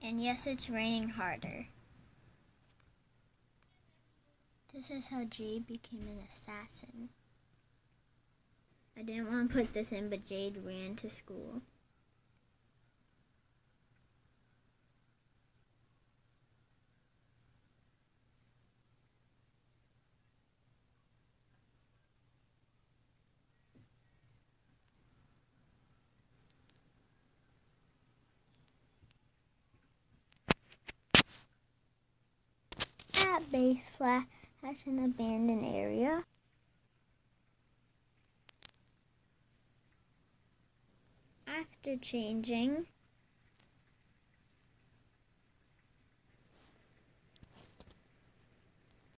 And yes, it's raining harder. This is how Jade became an assassin. I didn't want to put this in, but Jade ran to school. At base slash an abandoned area. After changing,